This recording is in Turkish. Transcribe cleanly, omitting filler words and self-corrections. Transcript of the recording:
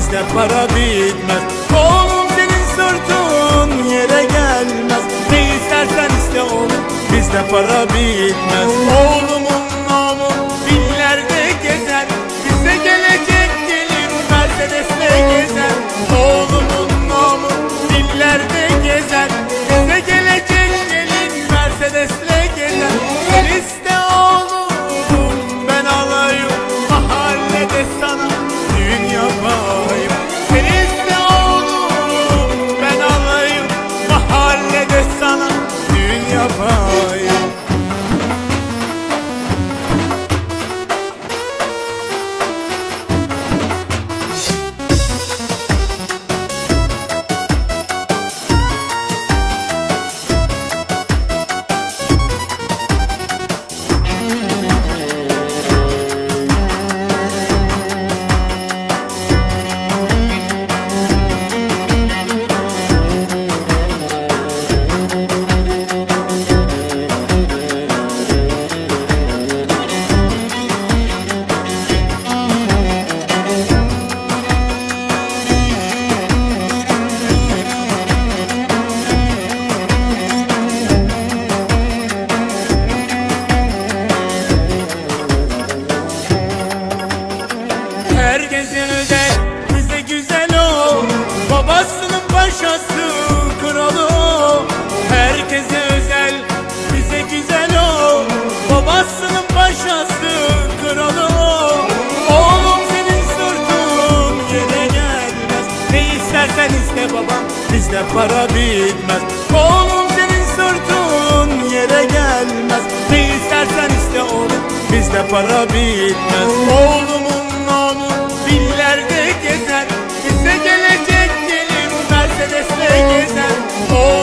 bizde para bitmez. Oğlum senin sırtın yere gelmez. Ne istersen iste oğlum, bizde para bitmez. Oğlumun namı dillerde gezer, bize gelecek gelin Mercedes'le gezer. Oğlumun namı dillerde gezer, bize gelecek gelin Mercedes'le gezer. Sen iste oğlum, ben alayım, mahallede sana düğün yapayım. Sen iste oğlum, ben alayım, mahallede sana düğün yapayım. Herkesin özel, bize güzel o. Babasının paşası, kralı o. Herkese özel, bize güzel o. Babasının paşası, kralı o. Oğlum senin sırtın yere gelmez. Ne istersen iste babam, bizde para bitmez. Oğlum senin sırtın yere gelmez. Ne istersen iste oğlum, bizde para bitmez. Oğlumun namı dillerde gezer, bize gelecek gelin Mercedes'le gezer.